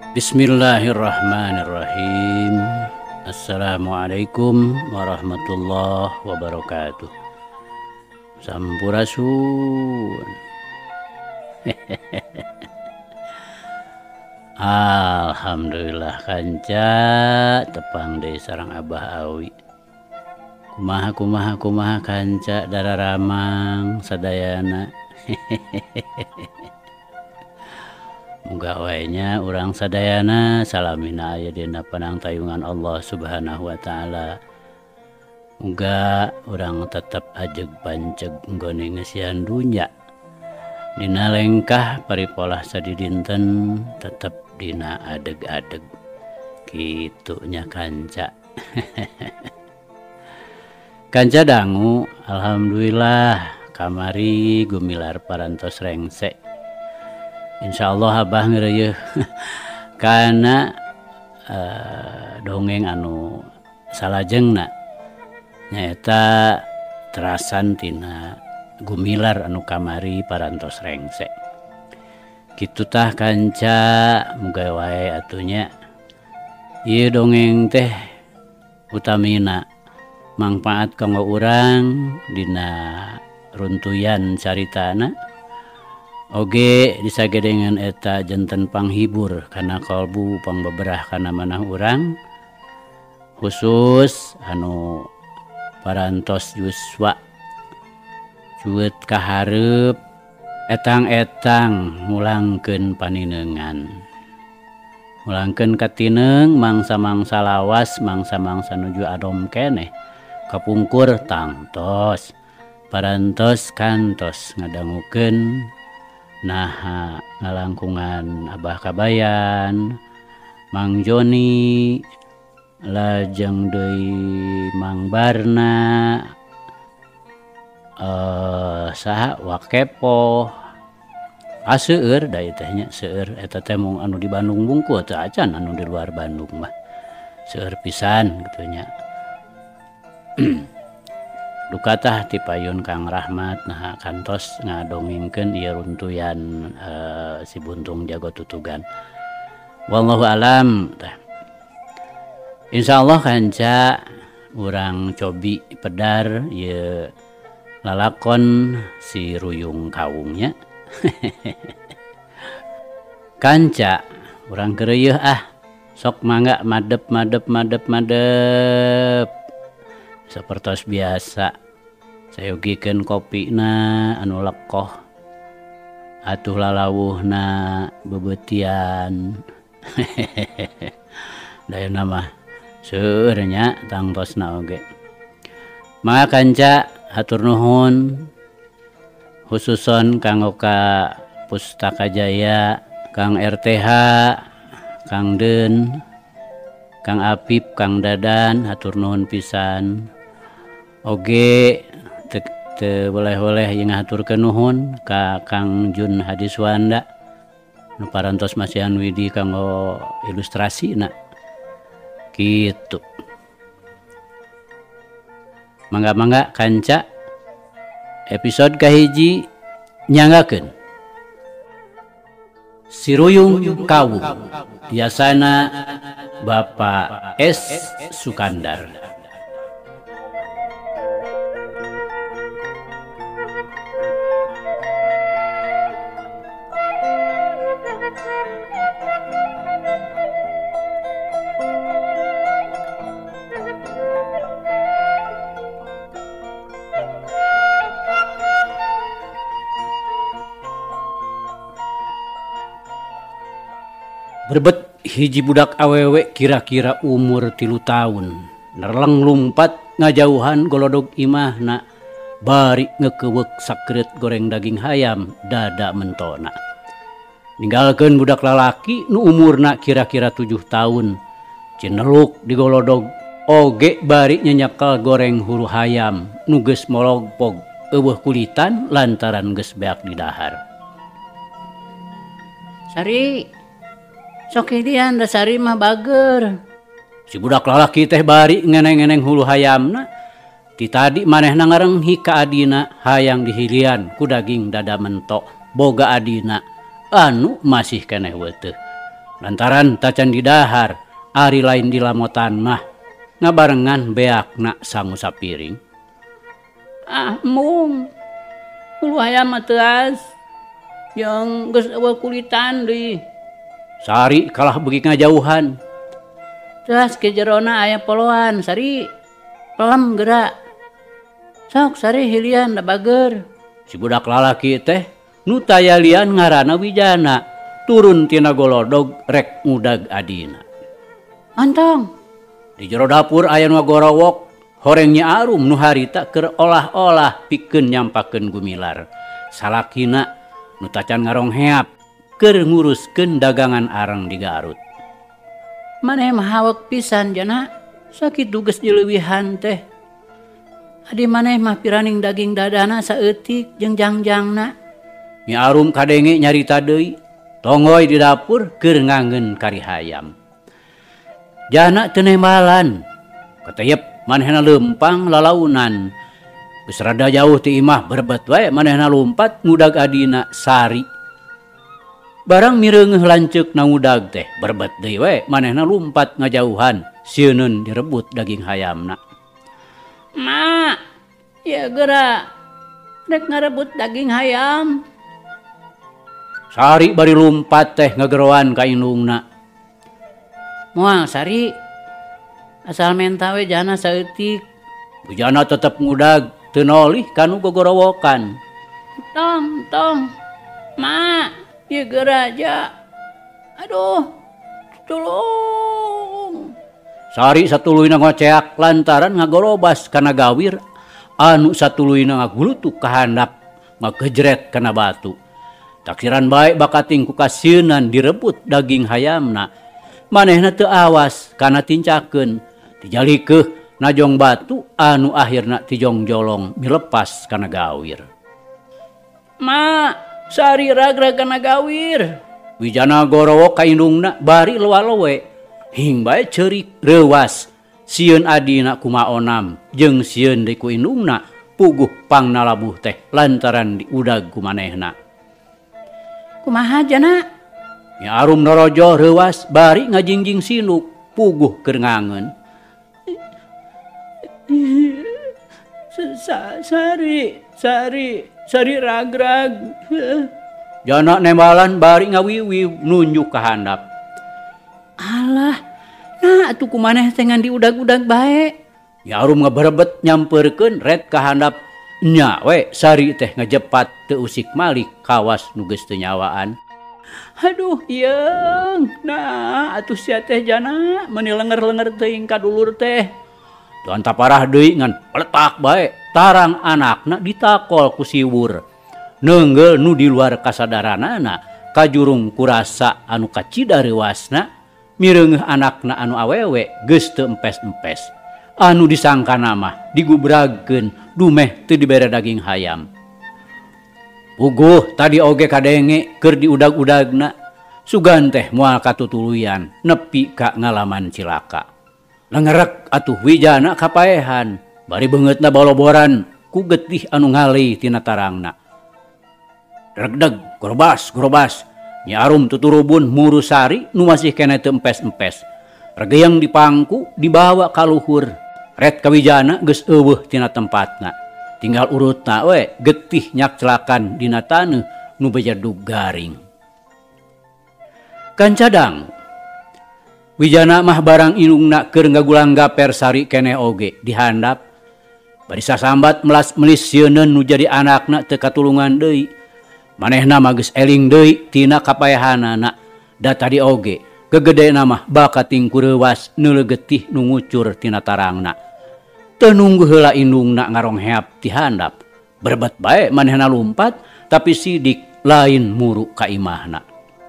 Bismillahirrahmanirrahim. Assalamualaikum warahmatullahi wabarakatuh. Sampurasun. Alhamdulillah kanca tepang deui sareng Abah Awi. Kumaha kanca dararamang sadayana. Muga wae nya urang sadayana salamina aya dina panangtayungan Allah Subhanahu wa taala. Muga urang tetep ajeg panceg nggone ngeusian dunya. Dina lengkah paripolah sadidinten tetep dina adeg-adeg. Kitu nya kanca. Kanca dangu alhamdulillah kamari gumilar parantos rengse. Insyaallah Abah ngeureueuh kana dongeng anu salajengna nyaeta terasan tina gumilar anu kamari parantos rengse. Kitu tah kanca muga wae atunya ieu dongeng teh utamina mangpaat kanggo urang dina runtuyan caritana. Oge disagedengan eta janten panghibur kana kalbu pangbeberah kana manah urang khusus anu parantos yuswa cuet kaharep etang-etang ngulangkeun paninengan ngulangkeun katineng mangsa-mangsa lawas mangsa-mangsa nuju adom keneh kapungkur tangtos parantos kantos ngadangukeun nah ngalangkungan Abah Kabayan, Mang Joni, lajeng deui Mang Barna, saha Wakepo, seueur da teh nya seueur eta teh mung anu di Bandung bungkul teu acan anu di luar Bandung mah. Seueur pisan kitu nya. Duka tah ti payun Kang Rahmat nah kantos ngadongengkeun ieu runtuyan si Buntung Jago Tutugan. Wallahu alam tah. Insyaallah kanca urang cobi pedar ieu lalakon si Ruyung Kawungnya. Kanca urang keureueuh sok mangga madep. Sapertos biasa sayogikeun kopina anu lekoh atuh lalawuhna bebeutian. Dayana mah seueur nya tangtosna oge. Mangga kanca hatur nuhun khususon kanggo ka Pustaka Jaya, Kang RTH, Kang Den, Kang Apip, Kang Dadan hatur nuhun pisan. Oge teu boleh-boleh jeung ngaturkeun nuhun ka Kang Jun Hadiswanda nu parantos masihan widi kanggo ilustrasina kitu. Mangga kanca episode kahiji nyanggakeun Si Ruyung Kawung biasana Bapak S. Sukandar. Berbet hiji budak awewe kira-kira umur 3 tahun. Nerleng lumpat ngajauhan golodog imahna bari ngekeuweuk sakreut goreng daging hayam dada mentona. Ninggalkeun budak lalaki nu umurna kira-kira 7 tahun. Cineluk di golodog oge bari nyenyekal goreng hulu hayam nu geus mologpog eueuh kulitan lantaran geus beak di dahar. Sari sok hidian da Sari mah bager. Si budak lalaki teh bari ngeneng-ngeneng hulu hayamna. Ti tadi manehna ngarenghi ka adina hayang dihilian ku daging dada mentok boga adina anu masih keneh weuteuh. Lantaran tacan di dahar ari lain di lamotan mah ngabarengan beakna sangu sapiring. Mung ulu hayam mah teas yang geus eueuh kulitan deui. Sari kalah beuki ngajauhan. Teas ke jerona aya poloan sari pelem geura. Sok sari hilian da bager. Si budak lalaki teh nu tayalian ngaranna Wijana turun tina golodog rek ngudag adina. Antong Di jero dapur aya nu gorowok horengnya Arum nu harita keur olah-olah pikeun nyampakeun gumilar. Salakina nu tacan ngarong heap keur nguruskeun dagangan areng di Garut. maneh mah hawek pisan jana sakitu geus dileuwihan teh. Adi maneh mah piraning daging dadana saeutik jeung jangjangna. Nyi Arum kadenge nyarita deui, tonggoy di dapur keur nganggeun kari hayam. Jana teu nembalan, katayep manehna leumpang lalaunan. Geus rada jauh ti imah berbet wae manehna lumpat ngudag adina Sari. Barang mireungeuh lanceuk na ngudag teh berbet deui wae manehna lumpat ngajauhan sieunun direbut daging hayamna. Mak, ya geura rek ngarebut daging hayam. Sari bari lumpat teh ngageroan ka indungna. Moal Sari, asal menta we jana saeutik. Bujana tetep ngudag teu nolih kanu gogorowokan. Tong, mak, ya geura aja. Aduh, tolong. Sari satuluyna ngoceak lantaran ngagorobas kana gawir anu satuluyna ngagulutuk ka handap ngagejret kana batu. Taksiran bae bakating ku kasieunan direbut daging hayamna. Manehna teu awas kana tincakeun tijalikeun najong batu anu akhirna tijong jolong milepas kana gawir. Mak, Sari ragrag kana gawir. Wijana gorowo ka indungna bari lewalowe hing bae ceurik reuwas sieun adina kumaonam jeung sieun deui ku indungna puguh pangnalabuh teh lantaran diudag ku manehna. Kumaha jana? Nyi Arum norojo reuwas bari ngajingjing sinuk puguh keur ngangeun. Sari ragrag. Jana nembalan bari ngawiwiw nunjuk ka handap. Alah, nah atuh kumaneh teh ngan diudag-udag bae. Nyi Arum ngaberebet nyampeurkeun ret ka handap. Nya we Sari teh ngajepat teu usik malik kawas nu geus teu nyawaan. Aduh yeung, nah atuh sia teh jana meuni lenger-lenger teuing ka dulur teh. Tuh anta parah deui ngan peletak bae tarang anakna ditakol ku siwur. Neunggel nu di luar kasadaranana kajurung kurasa anu kacida reuasna mireungeuh anakna anu awewe geus teu empes-empes. Anu disangkana mah digubragkeun dumeh teu dibere daging hayam. Puguh tadi oge kadenge keur diudag-udagna sugan teh moal katutuluyan nepi ka ngalaman cilaka. Lengerek atuh Wijana kapaehan bari beungeutna boloboran ku getih anu ngalih tina tarangna. Regdeg gorobas Nyi Arum tuturubun muru Sari nu masih kene teu empes-empes. Regeyang dipangku dibawa ka luhur. Ret ka Wijana geus eueuh tina tempatna. Tinggal urutna we getih nyak celakan dina taneuh nu bejedug garing. Kancadang Wijana mah barang indungna keur ngagulang gaper Sari keneh oge dihandap. Bari sasambat melas-melis sieunun nu jadi anakna teu katulungan deui. Manehna mah geus eling deui tina kapaehanana. Da tadi oge gegedena mah bakating ku reuwas neulegetih nu ngucur tina tarangna. Teu nunggu heula indungna ngarong heap ti handap. Berbet bae manehna lumpat tapi sidik lain muru ka imahna.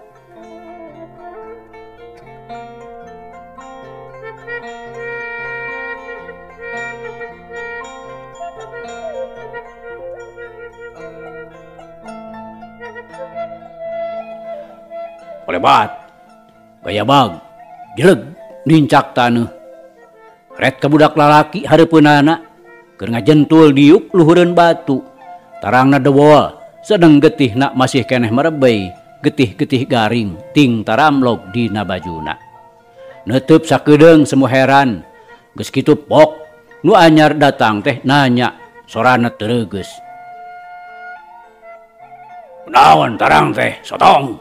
Lebat, gaya bag, jeleg, nincak taneuh. Ret ka budak lalaki hareupeunana keur ngajentul diuk luhureun batu. Tarangna dewol, sedeng getihna masih keneh merebei getih-getih garing ting taramlog di nabajuna. Neutup sakedeung semua heran, geus kitu pok nu anyar datang teh nanya sorana tereugeus. Naon tarang teh sotong?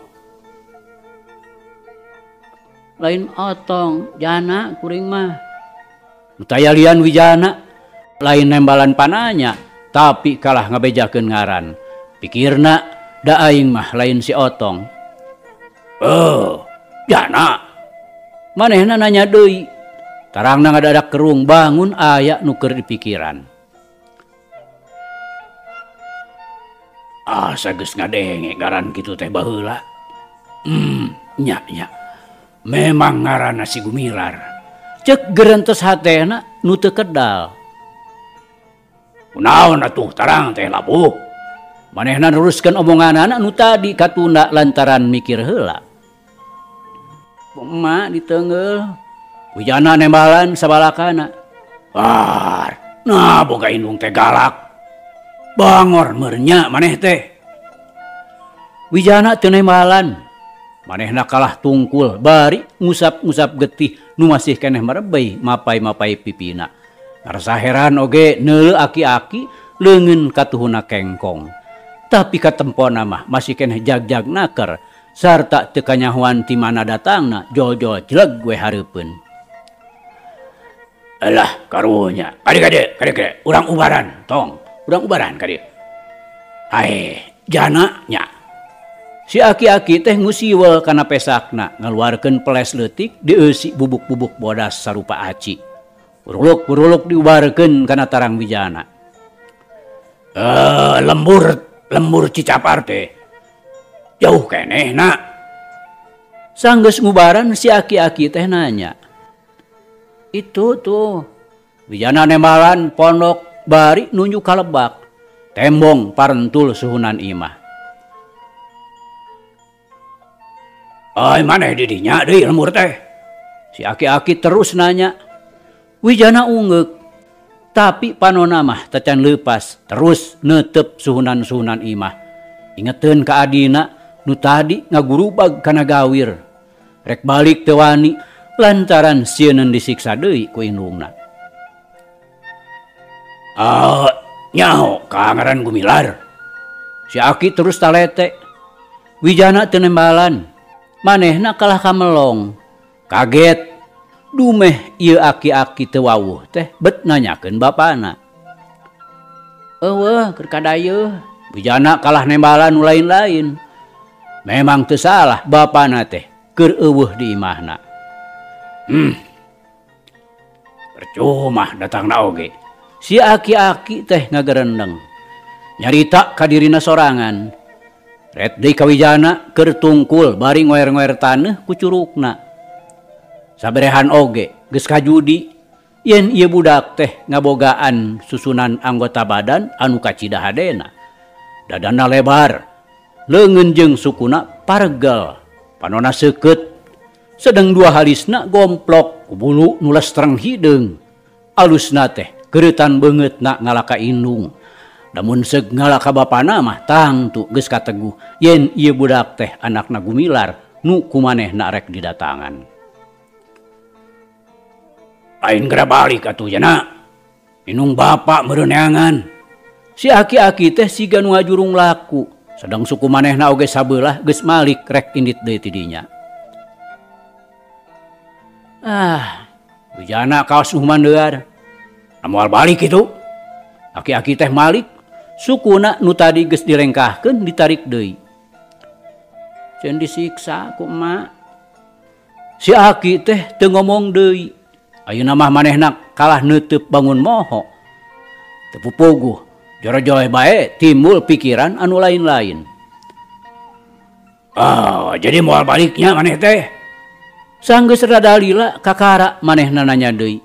Lain otong, jana kuring mah. Nu tayalian Wijana lain nembalan pananya, tapi kalah ngabejakeun ngaran. Pikirna da aing mah lain si otong. Jana. Manehna nanya deui. Tarangna ngadadak kerung bangun aya nu keur dipikiran. Asa geus ngadenge ngaran kitu teh baheula. Nya. Memang ngaranna si Gumilar. Cek gerentes hatena nu teu kedal. Kunaon atuh tarang teh labuh? Manehna neruskeun omonganana nu tadi katunda lantaran mikir heula. Emak diteungeul. Wijana nembalan sabalakana. Nah boga indung teh galak. Bangor mernya maneh teh. Wijana teu nembalan. Manehna kalah tungkul bari ngusap-ngusap getih nu masih keneh marebay mapai-mapai pipina. Ngarasa heran oge neuleuh aki-aki leungeun katuhuna kengkong. Tapi katempona mah masih keneh jag-jag naker sarta teu kanyahoan ti mana datangna jol-jol jeleg we hareupeun. Alah karunya. Kade urang ubaran tong. Urang ubaran kade. Jana nya. Si aki-aki teh ngusiwel kana pesakna ngaluarkeun peles leutik dieusi bubuk-bubuk bodas sarupa aci. Uruluk diubarkeun kana tarang Wijana. Lembur Cicapar teh jauh keneh na. Sanggeus ngubaran si aki-aki teh nanya. Itu tuh. Wijana nembalan pondok bari nunjuk ka lebak. Tembong parentul suhunan imah. Maneh didinya deui lembur teh. Si aki-aki terus nanya. Wijana ungeuk. Tapi panonna mah tacan leupas terus neuteup suhunan-suhunan imah. Ingeteun ka adina nu tadi ngagurubag kana gawir. Rek balik teu wani lantaran sieun disiksa deui ku indungna. Nyaho ka ngaran Gumilar. Si aki terus talete. Wijana teu nembalan. Manehna kalah kamelong. Kaget. Dumeh ieu aki-aki teu wawuh teh bet nanyakeun bapana. Eueuh keur kadayeuh. Wijana kalah nembalan nu lain-lain. Memang teu salah bapana teh keur eueuh di imahna. Percuma datangna oge. Si aki-aki teh ngagerendeng. Nyarita ka dirina sorangan. Ret deui ka Wijana keur tungkul bari ngoer-ngoer taneuh ku curugna. Saberehan oge geus kajudi yen ieu budak teh ngabogaan susunan anggota badan anu kacida hadena. Dadana lebar, leungeun jeung sukuna paregel, panonna seukeut, sedeng dua halisna gomplok ku bulu nu lestreng hideung. Alusna teh keuretan beungeutna ngalaka indung. Namun seug ngalaka bapana mah tangtu geus kateguh yen ieu budak teh anakna Gumilar nu kumanehna rek didatangan. Ain geura balik atuh Jana. Inung bapa meureun neangan. Si aki-aki teh siga nu ngajurung laku, sedang suku manehna oge sabelah geus malik rek indit deui ti dinya. Wijana kaos nu mandeuar. Moal balik kitu. Aki-aki teh malik. Sukuna nu tadi geus dilengkahkeun ditarik deui. Ceun disiksa ku emak. Si aki teh teu ngomong deui. Ayeuna mah manehna kalah neuteub bangun moho. Teu pupuguh, joro-joro bae timbul pikiran anu lain-lain. Jadi moal baliknya maneh teh. Sanggeus rada lila kakara manehna nanya deui.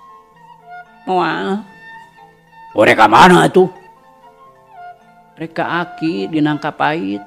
Moal. Rek ka mana atuh? Rek ka Aki di Nangkapait.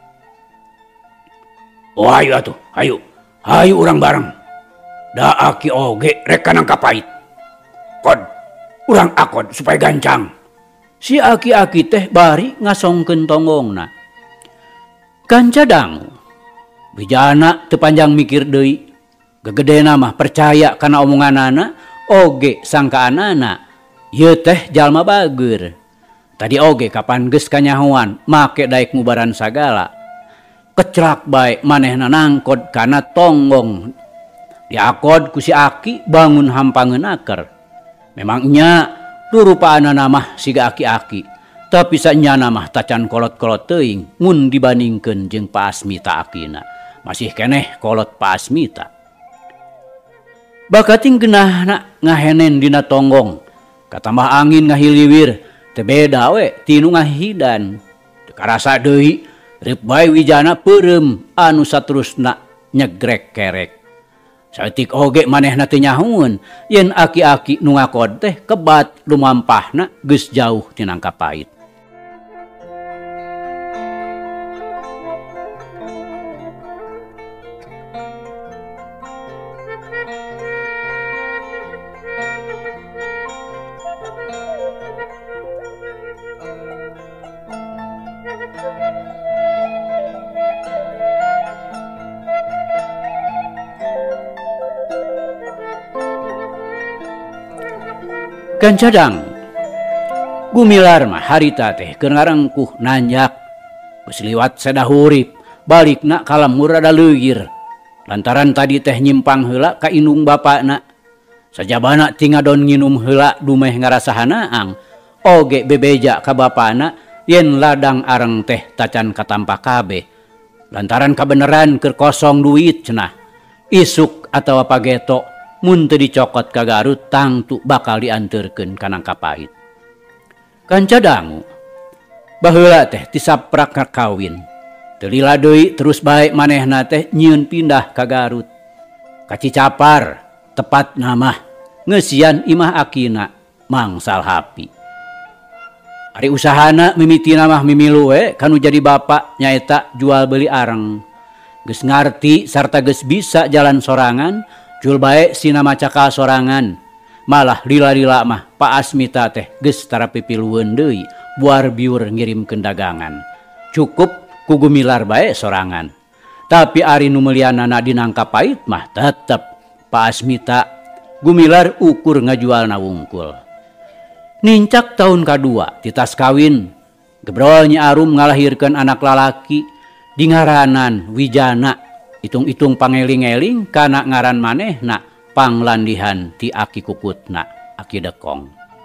Hayu atuh, hayu. Hayu urang bareng. Da Aki oge rek ka Nangkapait. Kod, urang akod supaya gancang. Si aki-aki teh bari ngasongkeun tonggongna. Kanca dangu Wijana tepanjang mikir deui gegedena mah percaya kana omonganana oge sangka anana ieu teh jalma bageur. Tadi oge kapan geus kanyahoan make daek ngubaran sagala. Kecrak bae manehna nangkod kana tonggong. Diakod ku si Aki bangun hampangeunaker. Memangnya rurupaanana mah siga aki-aki. Tapi sanyana mah tacan kolot-kolot teuing mun dibandingkeun jeung Pa Asmita akina. Masih keneh kolot Pa Asmita. Bakating geunahna ngahenen dina tonggong. Katambah angin ngahiliwir. Teu beda we tinu ngahidan. Teu karasa deui rip bae Wijana peureum anu saterusna nyegrek kerek. Saeutik oge manehna teu nyahoeun yen aki-aki nu ngakod teh kebat lumampahna geus jauh ti Nangkapait. Gancadang Gumilar mah harita teh keur ngarengkuh nanjak geus liwat sadahurip balikna ka lemur rada leugir lantaran tadi teh nyimpang heula ka indung bapana sajabana ti ngadon nginum heula dumeh ngarasa hanaang oge bebeja ka bapana yen ladang areng teh tacan katampa kabeh lantaran kabeneran keur kosong duit cenah isuk atawa pageto mun teu dicokot ka Garut tangtu bakal dianterkeun ka Nangkapait. Kanca dangu baheula teh tisaprak kawin. Teu lila deui terus bae manehna teh nyieun pindah ka Garut. Ka Cicapar tepatna mah ngeusian imah akina mangsal hapi. Ari usahana mimitina mah mimilu we kanu jadi bapa nyaeta jual beli areng. Geus ngarti sarta geus bisa jalan sorangan jul bae sina macaka sorangan malah lila-lila mah Pa Asmita teh geus tara pipilueun deui buar biur ngirimkeun dagangan cukup ku Gumilar bae sorangan tapi ari nu melianana di Nangkapait mah tetep Pa Asmita Gumilar ukur ngajualna wungkul. Nincak tahun kadua ti tas kawin gebrol Nyi Arum ngalahirkeun anak lalaki di ngaranan Wijana. Itung-itung pangeling-eling kana ngaran manehna panglandihan ti aki kukutna aki dekong.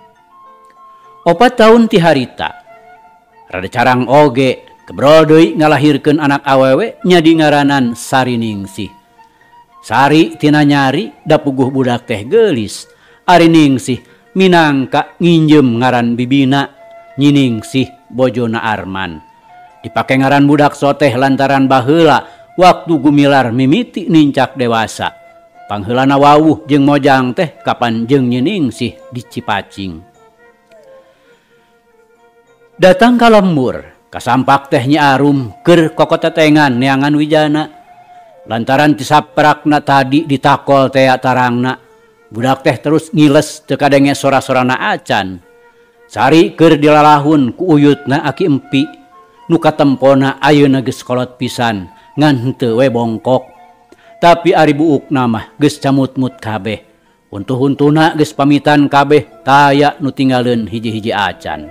4 tahun ti harita rada carang oge kebrol deui ngalahirkeun anak awewe nya di ngaranan Sariningsih. Sari tina nyari da puguh budak teh geulis. Ari Ningsih minangka nginjem ngaran bibina Nyi Ningsih bojona Arman. Dipake ngaran budak soteh lantaran baheula waktu Gumilar mimiti nincak dewasa. Pangheulana wawuh jeung mojang teh kapan jeung Nyi Ningsih di Cipacing. Datang ka lembur, kasampak teh Nyi Arum keur kokotetengan neangan Wijana. Lantaran tisaprakna tadi ditakol teh tarangna. Budak teh terus ngiles teu kadenge sora-sorana acan. Sari keur dilalahun ku uyutna aki empi. Nu katempona ayeuna geus kolot pisan. Ngan henteu we bongkok. Tapi ari buukna mah geus camut-mut kabeh. Untuh-untuna geus pamitan kabeh taya nu tinggaleun hiji-hiji acan.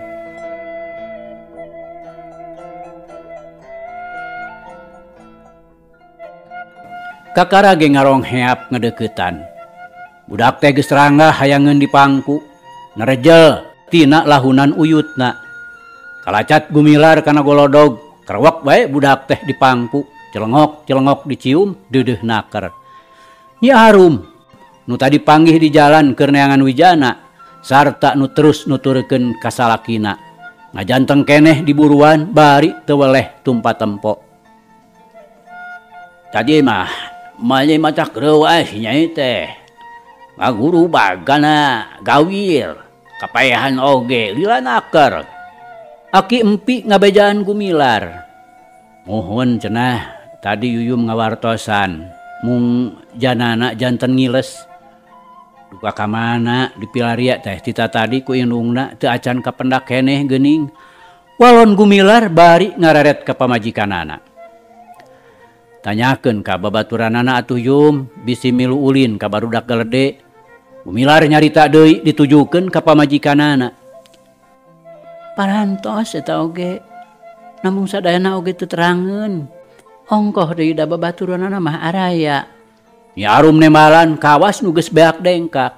Kakara ge ngarong heap ngedeuketan. Budak teh geus rangga hayangeun di pangku. Narejel tina lahunan uyutna. Kalacat Gumilar kana golodog kerwak bae budak teh di pangku. Celengok dicium deudeuh naker. Nyi Arum nu tadi panggih di jalan keur neangan Wijana sarta nu terus nuturkeun ka salakina ngajanteng keneh diburuan bari teu weleh tumpa tempo. Tadi mah malih macak reueuh nyai teh ngaguru bagana gawir kapaehan oge lila naker. Aki empi ngabejaan Gumilar. Muhun cenah tadi yuyum ngawartosan mung janana janten ngiles duka ka mana dipilaria teh tita tadi ku indungna teu acan kapendak keneh geuning walon Gumilar bari ngararet ka pamajikanana. tanyakeun ka babaturanana atuh Yum bisi milu ulin ka barudak galede. Gumilar nyarita deui ditujukeun ka pamajikanana. Parantos eta oge. Namun sadayana oge teu terangeun. Ongkoh deui da babaturanana mah araya. Nya Arum nemalan kawas nu geus beak dengkak.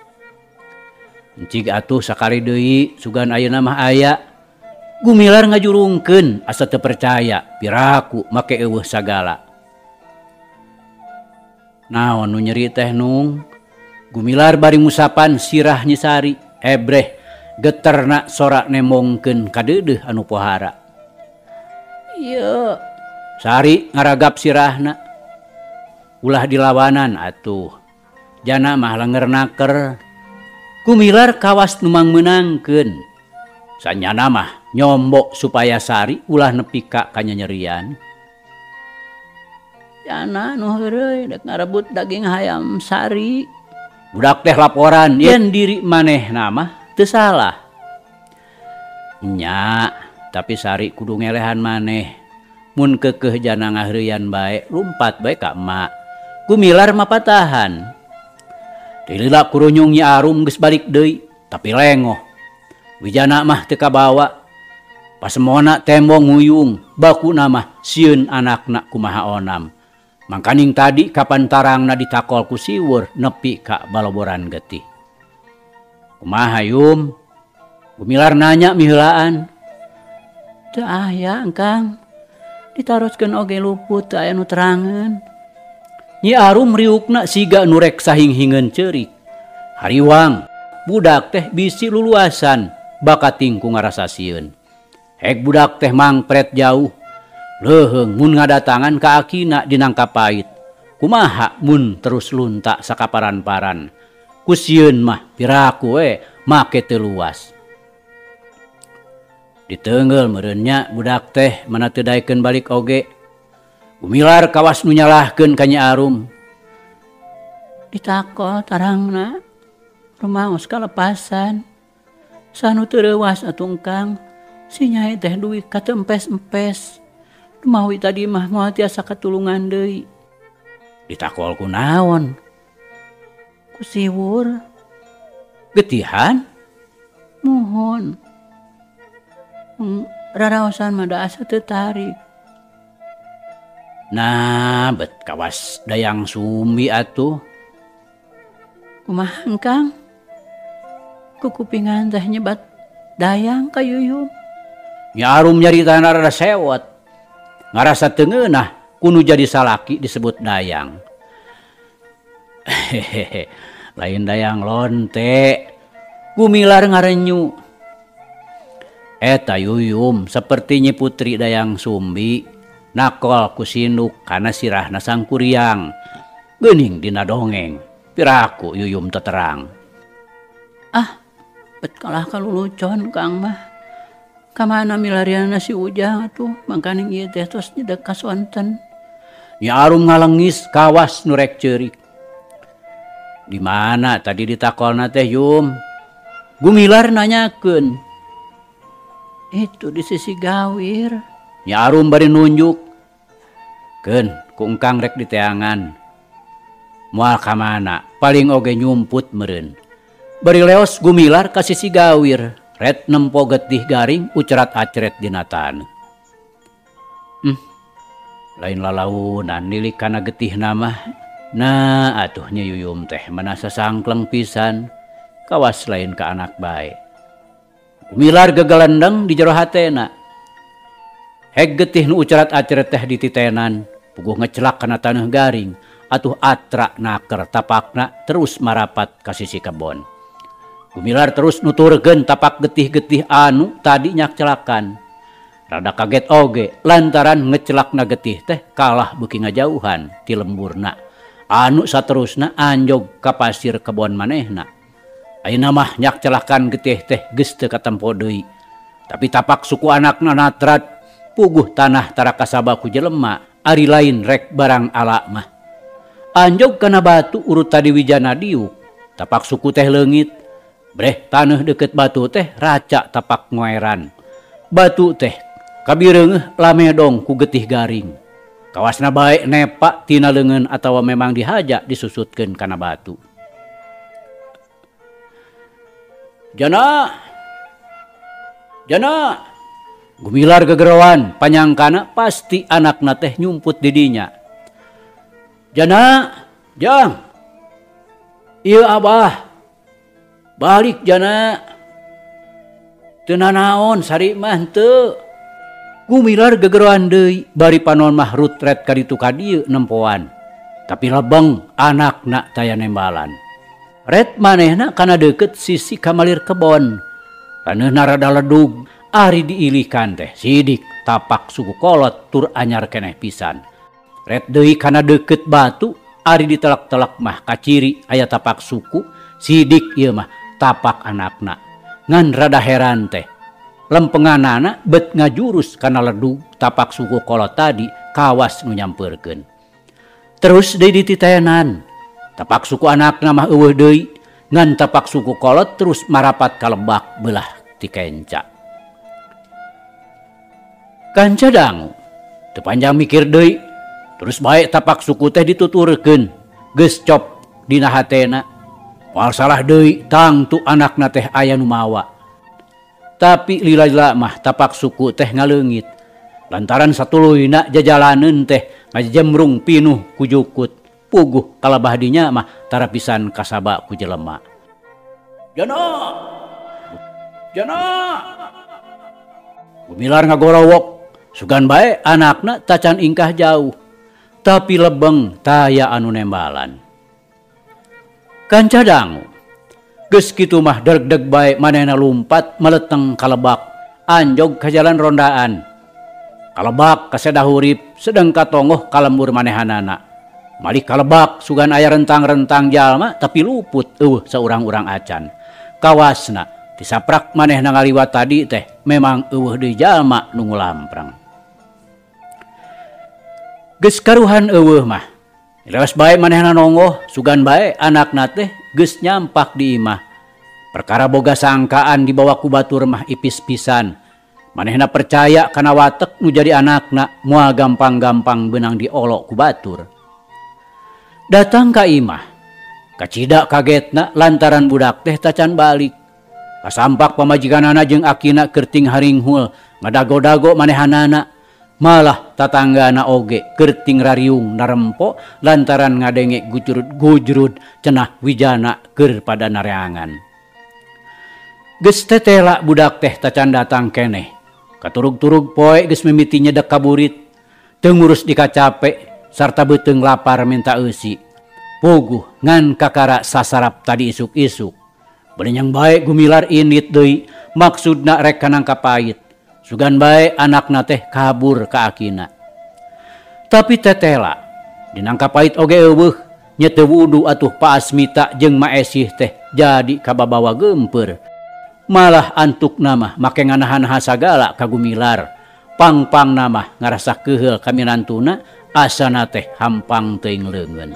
Encig atuh sakali deui sugan ayeuna mah aya. Gumilar ngajurungkeun asa teu percaya piraku make eueuh sagala. Naon nu nyeri teh Nung? Gumilar bari ngusapan sirah Nyisari, ebreh geterna sora nemongkeun ka deudeuh anu pohara. Ieu Sari ngaragap sirahna. Ulah dilawanan atuh. Jana mah lenger naker. Gumilar kawas nu mangmeunangkeun. Sanyana mah nyombok supaya Sari ulah nepi ka kanyanyerian. jana nu heureuy dek ngarebut daging hayam Sari. Budak teh laporan yen diri manehna mah teu salah. Nya, tapi Sari kudu ngelehan maneh. Mun keukeuh jana ngaheureuyan bae, lumpat bae ka emak. Gumilar mah patahan. Dilila kurunyung Nyi Arum geus balik deui, tapi lengoh. Wijana mah teu kabawa. Pasemona tembong nguyung, bakuna mah sieun anakna kumaha onam. Mangkaning tadi kapan tarangna ditakol ku siweur nepi ka baloboran getih. Kumaha Yum? Gumilar nanya miheulaan. Teu aya Kang. Ditaroskeun oge luput teu aya nu terangeun. Nyi Arum riukna siga nu rek sahing-hingeun ceurik. Hariwang, budak teh bisi luluasan bakat tingku ngarasa sieun. Hek budak teh mangpret jauh. Leuheung mun ngadatangan ka akina di Nangkapait. Kumaha mun terus lunta sakaparan-paran. Ku sieun mah piraku make teu luas. Diteungeul meureun nya budak teh mana teu daekeun balik oge. Gumilar kawas nu nyalahkeun ka Nyi Arum. Ditakol tarangna. Rumaos kalepasan. Sanu teu reuwas atuh Kang. Si Nyai teh duwi katempes-empes. Dumawi tadi mah moal tiasa katulungan deui. Ditakol kunaon? Ku siwur. Getihan? Muhun. Raraosan mah da asa teu tarik. Nah, bet kawas Dayang Sumbi atuh. Kumaha Kang? Ku kupingan teh nyebat Dayang ka Yuyum. Nyi Arum nyaritana rada sewot. Ngarasa teu ngeunah kudu jadi salaki disebut Dayang. Hehehe, lain Dayang lonte. Gumilar ngarenyu. Eta Yuyum seperti Nyi Putri Dayang Sumbi nakol ku sinduk kana sirahna sang Kuryang. Geuning dina dongeng. Piraku Yuyum teu terang. Ah, bet kalah kalulucon Kang mah. Kamana milariana si Ujang atuh mangkaning ieu teh tos nyedek kasonten. Nyi Arum ngalengis kawas nu rek ceurik. Di mana tadi ditakolna teh Yum? Gumilar nanyakeun. Itu di sisi gawir. Nyi Arum bari nunjuk. Keun ku engkang rek diteangan. Moal ka mana? Paling oge nyumput meureun. Bari leos Gumilar ka sisi gawir. Red nempo getih garing ucerat acret dina taneuh. Lain lalaunan nilik kana getihna mah. Nah atuh Nya Yuyum teh manasa sangkleng pisan. Kawas lain ka anak bae. Gumilar gegelendeng di jero hatena. Hek getih nu ucerat acret teh dititenan. Puguh ngecelak kana taneuh garing. Atuh atra naker tapakna terus marapat ka sisi kebon. Gumilar terus nuturkeun tapak getih-getih anu tadi nyak celakan. Rada kaget oge lantaran ngecelakna getih teh kalah beuki ngajauhan ti lemburna. Anu saterusna anjog ka pasir kebon manehna. Ayeuna mah nyak celakan getih teh geus teu katempo deui. Tapi tapak suku anakna natrat puguh tanah tara kasaba ku jelema ari lain rek barang ala mah. Anjog kana batu urut tadi wijana diuk. Tapak suku teh leungit. Breh taneuh deket batu teh raca tapak ngoeran. Batu teh kabireungeuh lamedong ku getih garing. Kawasna baik nepak tina leungeun atawa memang dihaja disusutkeun kana batu. Jana gumilar gegerawan panyangkana pasti anakna teh nyumput di dinya. Jana, Jang. Ieu Abah. Balik Jana. Teu nanaon sari mah henteu. Gumilar gegerawan deui bari panon mah rutret ka ditu ka dieu nempoan. Tapi lebeng anakna taya nembalan. Ret manehna kana deukeut sisi kamalir kebon. Paneuna rada ledug ari diilihkan teh sidik tapak suku kolot tur anyar keneh pisan. Ret deui kana deukeut batu ari ditelak-telak mah kaciri aya tapak suku sidik ieu mah tapak anakna. Ngan rada heran teh. Lempenganana bet ngajurus kana ledug tapak suku kolot tadi kawas nu nyampeurkeun. Terus deui dititenan. Tapak suku anakna mah eueuh deui ngan tapak suku kolot terus marapat ka lebak belah ti kenca. Kanca dangu teu panjang mikir deui terus bae tapak suku teh dituturkeun geus cop dina hatena. Moal salah deui tangtu anakna teh aya nu mawa. Tapi lila-lila mah tapak suku teh ngaleungit lantaran satuluyna jajalaneun teh ngajemrung pinuh ku jukut puguh kalabah dinya mah tarapisan kasaba ku jelema. Jana gumilar ngagorowok sugan bae anakna tacan ingkah jauh tapi lebeng taya anu nembalan. Kanca dangu geus kitu mah deg-deg bae manehna lumpat meleteng kalebak anjog ka jalan rondaan. Kalebak kasedah urip sedeng katongoh kalembur manehanana. Malik kalebak sugan aya rentang-rentang jalma tapi luput saurang-urang acan. Kawasna disaprak manehna ngaliwat tadi teh memang eueuh deui jalma nu ngulamprang. Geus karuhan eueuh mah. Lewas bae manehna nonggoh sugan bae anakna teh geus nyampak di imah. Perkara boga sangkaan dibawa ku batur mah ipis pisan. Manehna percaya kana watek nu jadi anakna moal gampang-gampang beunang diolok ku batur. Datang ka imah. Kacida kagetna lantaran budak teh tacan balik. Kasampak pamajikanana jeung akina keur ting haringhul ngadago-dago manehanana. Malah tatanggana oge keur ting rariung narempo lantaran ngadenge gujrud cenah wijana keur pada nareangan. Geus tetela budak teh tacan datang keneh. Katurug-turug poe geus mimiti nyedek kaburit. Teu ngurus dikacape sarta beuteung lapar minta eusi. Puguh ngan kakara sasarap tadi isuk-isuk. Benenyang bae gumilar init deui maksudna rek kanangka pait. Sugan bae anakna teh kabur ka akina. Tapi tetela dinangka pait oge eueuh nya teu wudu atuh Pa Asmita jeung Ma Esih teh jadi kababawa gempeur. Malah antukna mah make nganahan-nahan sagala ka gumilar. Pang-pangna mah ngarasa keheul ka minantuna asana teh hampang teuing leungeun.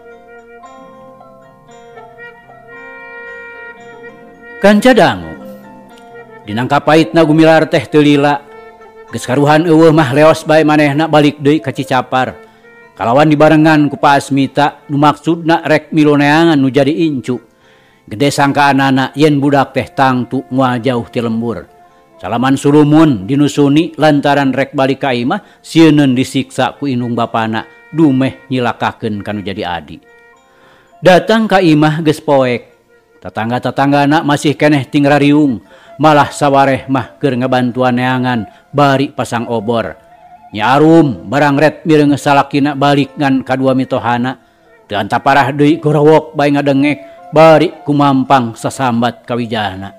Kanca dangu dinangka paitna gumilar teh teu lila. Geus karuhan eueuh mah leos bae manehna balik deui ka Cicapar. Kalawan dibarengan ku Pa Asmita nu maksudna rek milu neangan nu jadi incu. Gede sangkaanana yen budak teh tangtu moal jauh ti lembur. Salaman sulumun dinusuni lantaran rek balik ka imah sieun disiksa ku indung bapana dumeh nyilakakeun kanu jadi adi. Datang ka imah geus poek. Tetangga-tetanggana masih keneh ting rariung, malah sawareh mah keur ngabantuan neangan bari pasang obor. Nya Arum barang ret mireung salakina balik ngan kadua mitohana. Teu anta parah deui gorowok bae ngadengek bari kumampang sasambat kawijahna.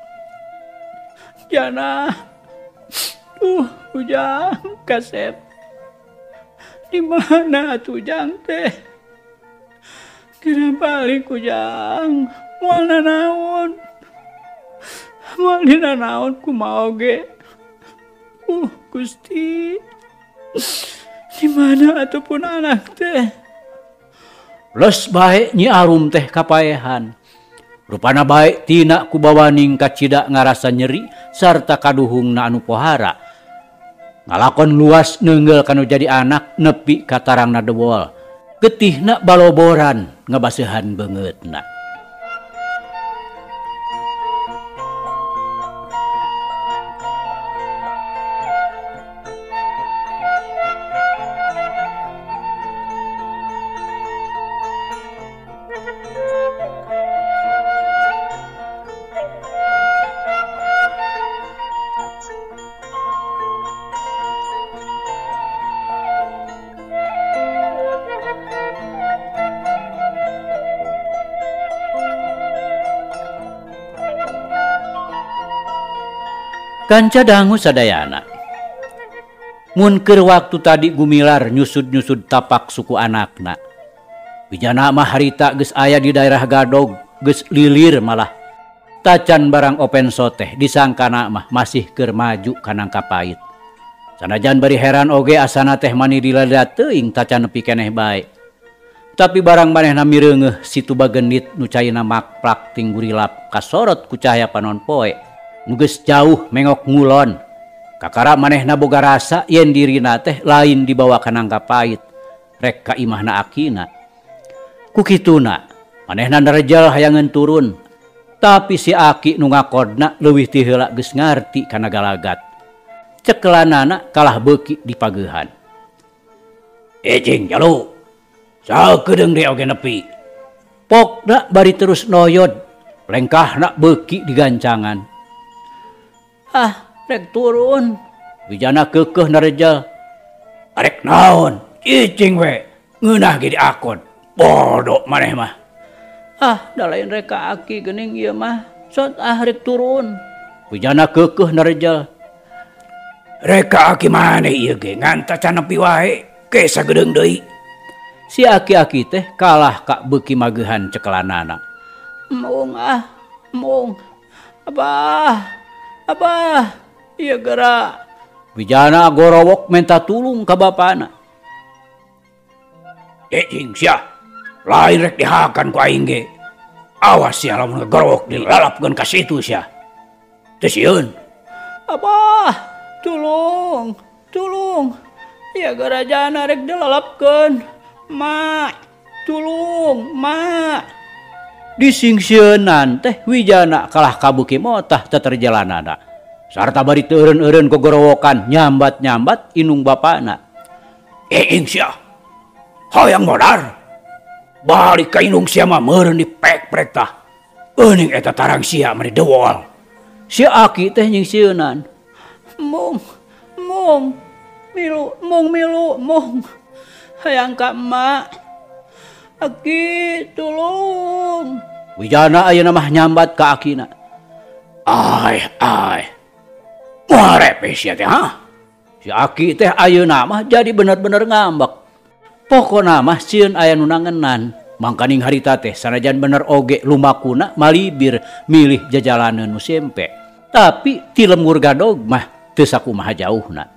Jana, Ujang, Kasep, di mana Ujang teh? Kira balik Ujang. Moal nanaon dina naon kumaha oge. Gusti, di mana ataupun anak teh? Les bae Nyi Arum teh kapaehan. Rupana bae tina ku bawaning kacida ngarasa nyeri sarta kaduhungna anu pohara. ngalakon luas neunggel kanu jadi anak nepi ka tarangna dewol. Getihna baloboran ngabasehan beungeutna. Kanca dangu sadayana. Mun keur waktu tadi gumilar nyusud-nyusud tapak suku anakna. Wijana mah harita geus aya di daerah Gadog, geus lilir malah. Tacan barang open soteh disangkana mah masih keur maju ka Nangkapait. Sanajan bari heran oge asana teh mani dilada teuing tacan nepi keneh bae. Tapi barang manehna mireungeuh situ bagendit nu caina makplak ting gurilap kasorot ku cahaya panon poe. Nu geus jauh mengok ngulon. Kakara manehna boga rasa yen dirina teh lain dibawa ka Nangkapait, rek ka imahna akina. Ku kituna manehna narejal hayangeun turun, tapi si aki nu ngakodna leuwih ti heula geus ngarti kana galagat. Cekelanana kalah beuki di pageuhan. Cing jalu, sakedeung deui oge nepi. Pokna bari terus noyod, lengkahna beuki di gancangan. Rek turun. Wijana keukeuh narejal. Arek naon? Cicing we. Ngeunah ge di akod. Bodoh maneh mah. Da lain rek ka aki geuning ieu mah. Sot rek turun. Wijana keukeuh narejal. Rek ka aki maneh ieu ge ngan tacan nepi wae. Ke sagedeung deui. Si aki-aki teh kalah ka beuki mageuhan cekelanana. Mung. Abah, iya geura. Wijana gorowok menta tulung ka bapana. Cing sia, lain rek dihakan ku aing ge. Awas sia lamun gorowok dilalapkeun ka situ sia. Teu sieun. Abah, tulung. Iya geura jana rek dilalapkeun. Mak, tulung, mak. Disingsieunan teh Wijana kalah kabuki motah teterjalanana. Sarta bari teu eureun-eureun gogorowokan nyambat-nyambat inung bapana. Ing sia. Hoyang modar. Balik ka inung sia mah meureun dipek-prek tah. Euning eta tarang sia mah dewol. Si aki teh nyingsieunan. Mung. Milu. Hayang ka emak. Aki, tulung. Wijana ayeuna mah nyambat ka akina. Ai. Ngarepe sia teh ha? Si aki teh ayeuna mah jadi bener-bener ngambek. Pokona mah sieun aya nu nangenan. Mangkaning harita teh sanajan bener oge lumakuna malibir milih jajalaneun nu sempe. Tapi ti lembur Gadog mah teu sakumaha jauhna.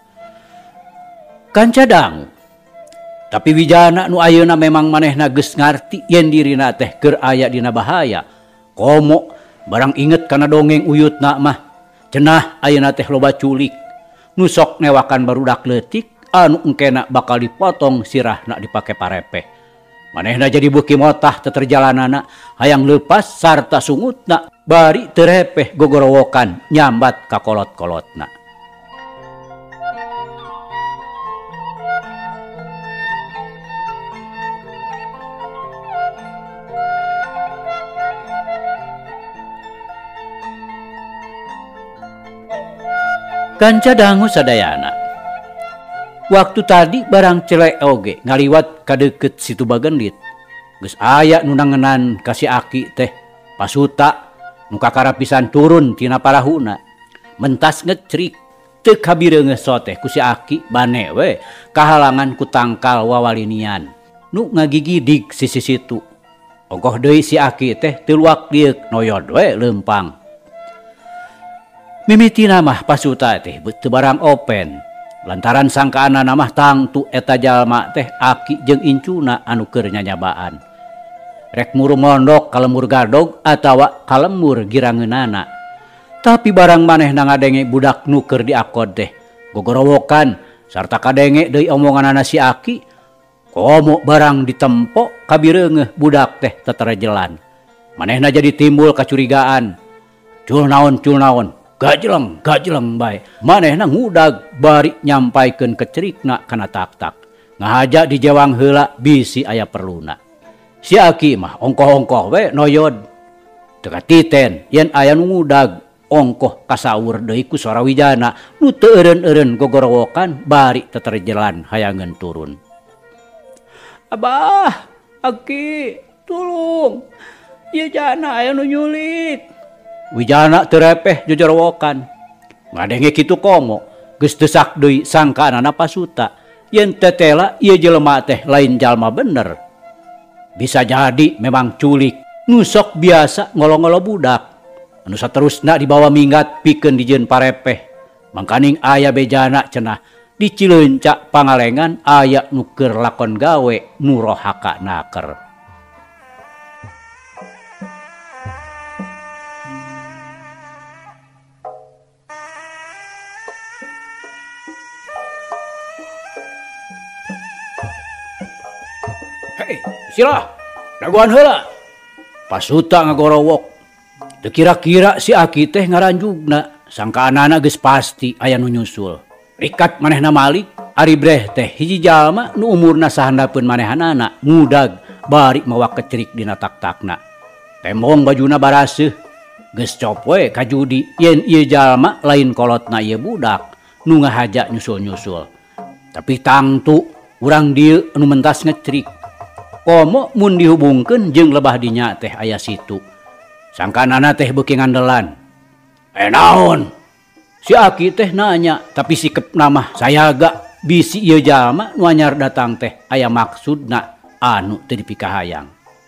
Kanca dangu. Tapi Wijana nu ayeuna memang manehna geus ngarti yen dirina teh keur aya dina bahaya. Komo barang inget kana dongeng uyutna mah. Cenah ayeuna teh loba culik. Nu sok newakan barudak leutik anu engkena bakal dipotong sirahna dipake parepeh. Manehna jadi beuki motah teterjalanana hayang leupas sarta sungutna bari teu repeh gogorowokan nyambat ka kolot-kolotna. Kanca dangu sadayana. Waktu tadi barang celek oge ngaliwat ka deukeut situ bagendit. Geus aya nu nangenan ka si aki teh pasuta nu kakara pisan turun tina parahuna. Mentas ngecrik teu kabireungeuh soteh ku si aki bane we kahalangan ku tangkal wawalinian nu ngagigidig sisi situ. Ogoh deui si aki teh teu luak dieuk noyod we leumpang. Mimitina mah pasuta teh teu barang open. Lantaran sangkaanana mah tangtu eta jalma teh aki jeung incuna anu keur nyanyabaan. Rek muru mondok ka lembur Gadog atawa ka lembur girangeunana. Tapi barang manehna ngadenge budak nu keur diakod teh gogorowokan sarta kadenge deui omonganana si Aki, komo barang ditempo kabireungeuh budak teh teterejelan. Manehna jadi timbul kacurigaan. Cul naon, gajleng bae. Manehna ngudag bari nyampaikeun kecerikna kana tak-tak. Ngahaja di jawang heula bisi aya perluna. Si Aki mah ongkoh-ongkoh we noyod. Teu katiten yen aya nu ngudag ongkoh kasawur deui ku Sorawijana nu teu eureun-eureun gogorowokan bari teterejelan hayangeun turun. Abah, Aki, tulung. Ieu jana aya nu nyulik. Wijana teu repeh jojorowokan. Ngadenge kitu komo, geus desak deui sangkaanana Pasuta. Yen tetela ieu jelema teh lain jalma bener. Bisa jadi memang culik, nu sok biasa ngolo-ngolo budak. Anu saterusna dibawa minggat pikeun dijieun parepeh. Mangkaning aya bejana cenah di Cileuncak Pangalengan aya nu keur lakon gawe nu rohaka naker. Hei, sila, daguan heula. Pasuta ngagorowok. Teu kira-kira si Aki teh ngaranjugna, sangkaanana geus pasti aya nu nyusul. Rikat manehna malik, ari breh teh hiji jalma nu umurna sahandapeun manehanana ngudag bari mawa kecerik dina tak-takna. Tembong bajuna baraseuh, geus cop we ka judi yen ieu jalma lain kolotna ieu budak nu ngahaja nyusul-nyusul. Tapi tangtu urang dieu anu mentas ngecerik. Komo mun dihubungkeun jeung lebah dinya teh aya situ. Sangkaanana teh beuki ngandelan. Naon? Si Aki teh nanya, tapi sikepna mah sayaga bisi ieu jalma nu anyar datang teh aya maksudna anu teu dipikahayang.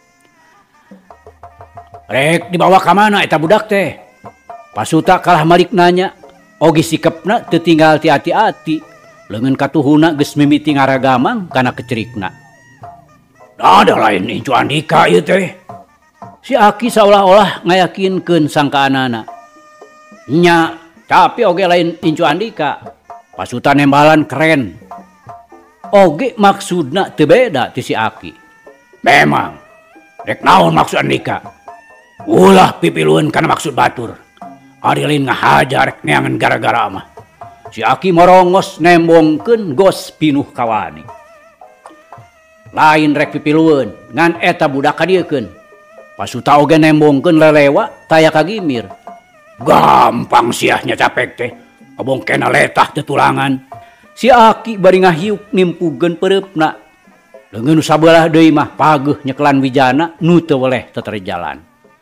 Rek dibawa ka mana eta budak teh? Pasuta kalah malik nanya, oge sikepna teu tinggal ti ati-ati, leungeun katuhuna geus mimiti ngaragamang kana kecerikna. Ada lain Incu Andika ieu teh. Si Aki seolah-olah ngayakinkeun sangkaanana. Nya, tapi oge lain Incu Andika. Pasuta nembalan keren. Oge maksudna teu beda ti si Aki. Memang. Rek naon maksud Andika? Ulah pipilueun kana maksud batur. Ari lain ngahaja rek neangan gara-gara mah. Si Aki morongos nembongkeun gos pinuh kawani. Lain rek pipilueun ngan eta budak kadiekeun. Pasuta oge nembongkeun lelewa taya kagimir. Gampang siahnya capek teh. Abongkena letah tetulangan. Si Aki bari ngahiuk nimpugeun pereupna. Leungeun sabelah deui mah pageuh nyekelan Wijana nu teu weleh teterejalan.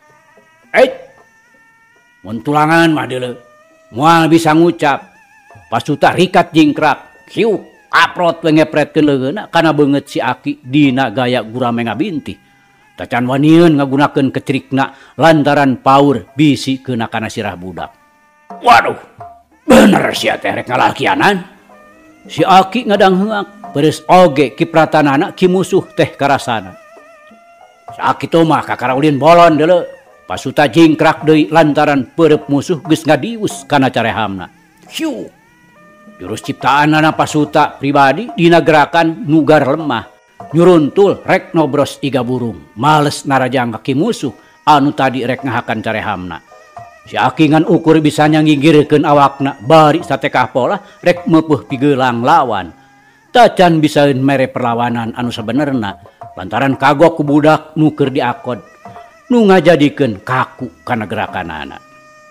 Mun tulangan mah deuleu. Moal bisa ngucap. Pasuta rikat jingkrak. Hiuk aprot we ngepretkeun leungeunna kana beungeut si Aki dina gaya gurame ngabintih. Tacan wanieun ngagunakeun kecerikna lantaran paur bisi keuna kana sirah budak. Waduh, bener sia teh rek ngalakianan. Si Aki ngadang heuk, beres oge kipratanana ki musuh teh karasana. Sakitu mah kakaraulin bolon deuleu. Pasuta jingkrak deui lantaran peureup musuh geus ngadius kana carehamna. Hiu. Jurus ciptaanana Pasuta pribadi dina gerakan nugar lemah. Nyuruntul rek nobros iga burung. Males narajang kaki musuh anu tadi rek ngahakan carehamna. Si Aki ngan ukur bisa nyanggigirkeun awakna bari satekah pola rek meupuh pigeulang lawan. Tacan bisaeun mere perlawanan anu sabenerna lantaran kagok ku budak nu keur diakod nu ngajadikeun kaku kana gerakanana.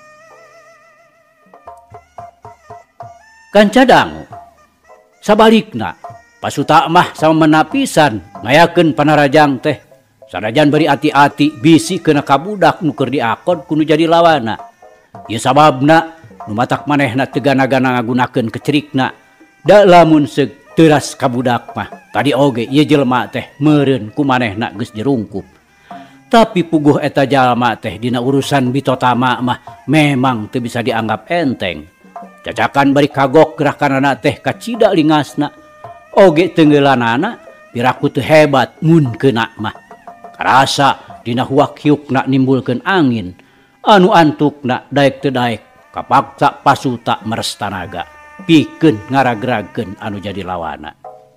Kan cadang sabalikna Pasuta mah sama menapisan ngayakeun panarajang teh sanajan beri ati-ati bisi keuna ka budak nu keur diakod kudu jadi lawana. Ieu sababna nu matak manehna teu gana-gana ngagunakeun kecerikna da lamun seug teuras ka budak mah tadi oge ieu jelema teh meureun ku manehna geus jerungkup. Tapi puguh eta jalma teh dina urusan bitotama mah memang teu bisa dianggap enteng. Cacakan bari kagok gerakanana teh kacida lingasna. Oge tenggelanana piraku teu hebat mun keuna mah. Karasa dina huak hiukna nimbulkeun angin. Anu antukna daek teu daek kapaksa Pasuta meres tanaga. pikeun ngaragrageun anu jadi lawana.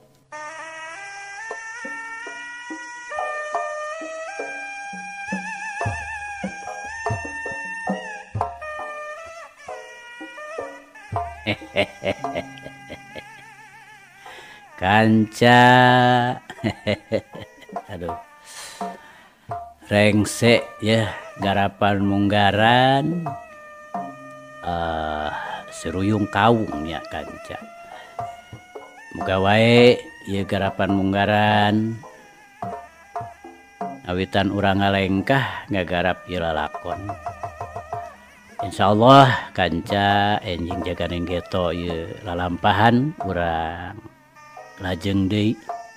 Kanca aduh rengse ya garapan munggaran seruyung kawung ya kanca. Muga wae ya garapan munggaran awitan urang ngalengkah ngagarap ieu lalakon. Insyaallah kanca enjing jaganing geto ieu lalampahan urang lajeng deui.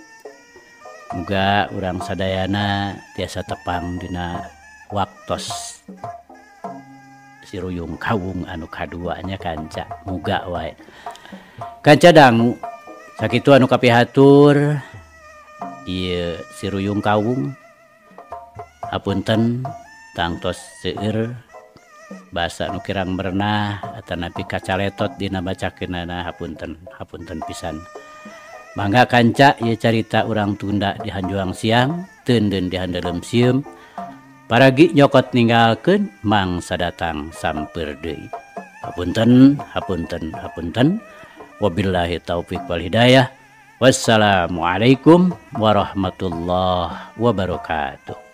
Muga urang sadayana tiasa tepang dina waktos siruyung kawung anu kaduanya kanca. Muga wae. Kanca dangu sakitu anu kapihatur ieu siruyung kawung. Hapunten tangtos seueur basa nu kirang merenah atanapi kacaletot dina bacakeunana hapunten pisan. Mangga kanca ieu carita urang tunda di Hanjuang Siang teundeun di handareum sieum. Paragi nyokot ninggalkeun mangsa datang samper deui. Hapunten. Wabillahi taufik wal hidayah. Wassalamualaikum warahmatullahi wabarakatuh.